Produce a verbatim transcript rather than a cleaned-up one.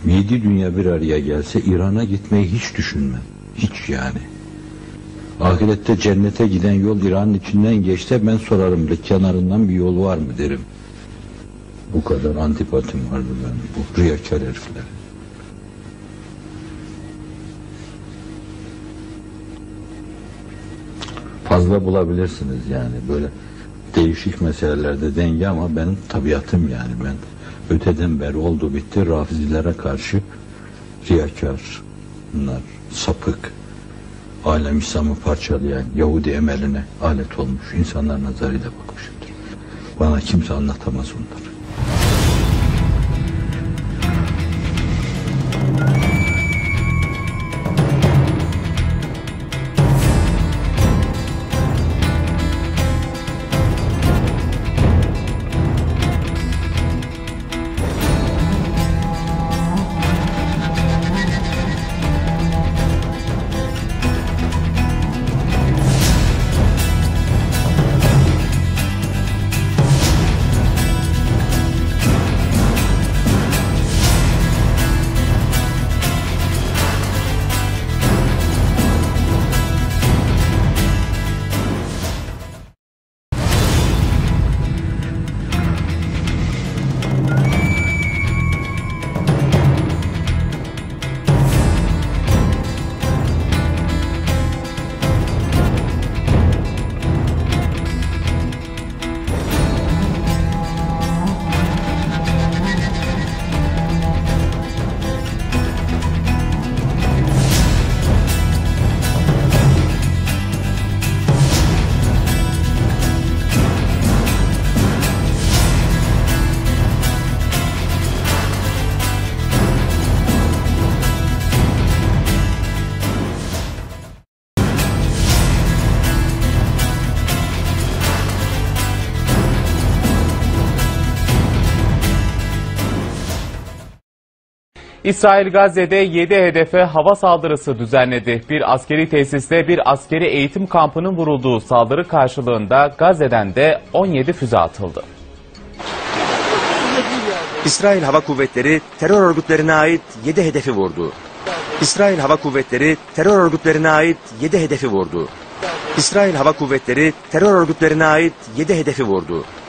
Yedi dünya bir araya gelse İran'a gitmeyi hiç düşünmem. Hiç yani. Ahirette cennete giden yol İran'ın içinden geçse ben sorarım da kenarından bir yol var mı derim. Bu kadar antipatim vardı ben bu riyakar heriflere. Fazla bulabilirsiniz yani böyle değişik meselelerde denge ama benim tabiatım yani ben öteden beri oldu bitti Rafizilere karşı riyakar, bunlar sapık, alem İslam'ı parçalayan Yahudi emeline alet olmuş insanlar nazarıyla bakmışımdır. Bana kimse anlatamaz onları. İsrail Gazze'de yedi hedefe hava saldırısı düzenledi. Bir askeri tesiste bir askeri eğitim kampının vurulduğu saldırı karşılığında Gazze'den de on yedi füze atıldı. İsrail Hava Kuvvetleri terör örgütlerine ait yedi hedefi vurdu. İsrail Hava Kuvvetleri terör örgütlerine ait yedi hedefi vurdu. İsrail Hava Kuvvetleri terör örgütlerine ait yedi hedefi vurdu.